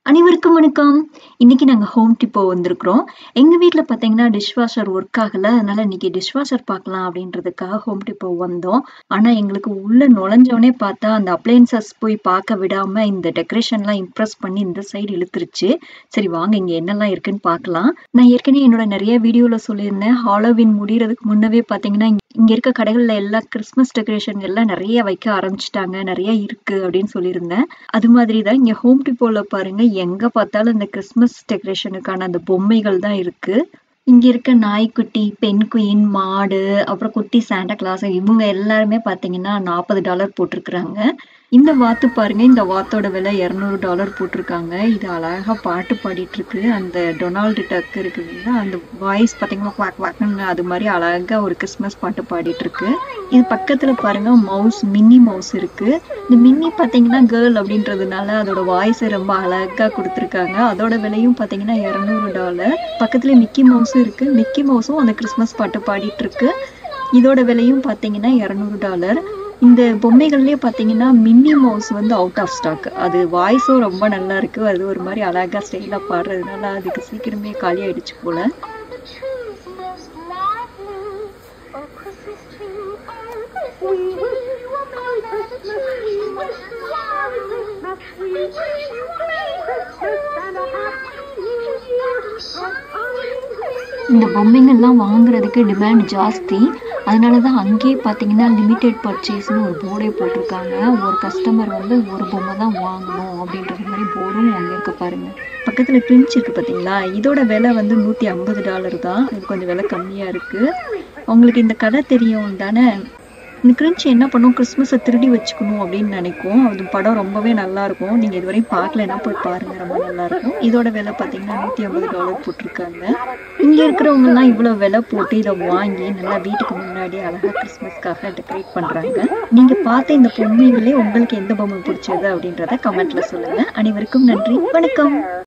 அனைவருக்கும் வணக்கம். இன்னைக்கு நாங்க ஹோம் டிப்போ வந்திருக்கிறோம். எங்க வீட்ல பார்த்தீங்கன்னா, டிஷ் வாஷர் ஒர்க் ஆகல. அதனால இன்னைக்கு டிஷ் வாஷர் பார்க்கலாம் அப்படின்றதுக்காக ஹோம் டிப்போ வந்தோம். ஆனா எங்களுக்கு உள்ள நுழைஞ்சோனே பார்த்தா, அந்த அப்ளையன்ஸஸ் போய் பார்க்க விடாம இந்த டெக்கரேஷன்லாம் இம்ப்ரெஸ் பண்ணி இந்த சைடு இழுத்துருச்சு. சரி வாங்க இங்க என்னலாம் இருக்குன்னு பார்க்கலாம். நான் ஏற்கனவே என்னோட நெறைய வீடியோல சொல்லியிருந்தேன். ஹாலோவீன் முடியறதுக்கு முன்னவே பார்த்தீங்கன்னா, இங்க இருக்க கடைகள்ல எல்லாம் கிறிஸ்மஸ் டெக்கரேஷன் எல்லாம் நெறைய வைக்க ஆரம்பிச்சுட்டாங்க. நெறைய இருக்கு அப்படின்னு சொல்லியிருந்தேன். அது மாதிரி தான் இங்க ஹோம் டிப்போல பாருங்க, எங்க பார்த்தாலும் இந்த கிறிஸ்மஸ் டெக்கரேஷனுக்கான அந்த பொம்மைகள் தான் இருக்கு. இங்க இருக்க நாய்க்குட்டி, பெண் குயின், மாடு, அப்புறம் குட்டி சாண்டா கிளாஸ் இவங்க எல்லாருமே பார்த்தீங்கன்னா $40 போட்டிருக்காங்க. இந்த வாத்து பாருங்க, இந்த வாத்தோட விலை $200 போட்டிருக்காங்க. இது அழகா பாட்டு பாடிட்டு இருக்கு. அந்த டொனால்டு டக் இருக்குதுங்களா, அந்த வாய்ஸ் பார்த்தீங்கன்னா குவாக் குவாக்ன்னு அது மாதிரி அழகா ஒரு கிறிஸ்மஸ் பாட்டு பாடிட்டு இருக்கு. இது பக்கத்துல பாருங்க மவுஸ், மின்னி மவுஸ் இருக்கு. இந்த மின்னி பார்த்தீங்கன்னா கேர்ள் அப்படின்றதுனால அதோட வாய்ஸ் ரொம்ப அழகா கொடுத்துருக்காங்க. அதோட விலையும் பார்த்தீங்கன்னா $200. பக்கத்துல மிக்கி மவுஸும் இருக்கு. மிக்கி மவுஸும் அந்த கிறிஸ்மஸ் பாட்டு பாடிட்டு இருக்கு. இதோட விலையும் பார்த்தீங்கன்னா $200. இந்த பொம்மைகள்லயே பார்த்தீங்கன்னா மின்னி மவுஸ் வந்து அவுட் ஆஃப் ஸ்டாக். அது வாய்ஸும் ரொம்ப நல்லா இருக்கு. அது ஒரு மாதிரி அழகா ஸ்டைலா பாடுறதுனால அதுக்கு சீக்கிரமே காலி ஆயிடுச்சு போல. இந்த பொம்மைங்கள்லாம் வாங்குறதுக்கு டிமாண்ட் ஜாஸ்தி. அதனாலதான் அங்கேயே பார்த்தீங்கன்னா லிமிடெட் பர்ச்சேஸ்னு ஒரு போர்டே போட்டிருக்காங்க. ஒரு கஸ்டமர் வந்து ஒரு பொம்மை தான் வாங்கணும் அப்படின்றது மாதிரி போர்டும் அங்கே இருக்கு பாருங்க. பக்கத்துல கிரின்ச் இருக்கு பார்த்தீங்களா, இதோட விலை வந்து $150 தான். இது கொஞ்சம் விலை கம்மியா இருக்கு. உங்களுக்கு இந்த கதை தெரியும் தானே? இந்த கிரின்ச் என்ன பண்ணும், கிறிஸ்மஸை திருடி வச்சுக்கணும் அப்படின்னு நினைக்கும். அது படம் ரொம்பவே நல்லா இருக்கும். நீங்க இதுவரையும் பார்க்கலன்னா போய் பாருங்க, ரொம்ப நல்லா இருக்கும். இதோட விலை பார்த்தீங்கன்னா $150 போட்டிருக்காங்க. இங்க இருக்கிறவங்க எல்லாம் இவ்வளவு விலை போட்டு இதை வாங்கி நல்லா வீட்டுக்கு முன்னாடி அழகா கிறிஸ்மஸ்க்காக டெக்கரேட் பண்றாங்க. நீங்க பார்த்த இந்த பொம்மைகளே உங்களுக்கு எந்த பொம்மை பிடிச்சது அப்படின்றத கமெண்ட்ல சொல்லுங்க. அனைவருக்கும் நன்றி, வணக்கம்.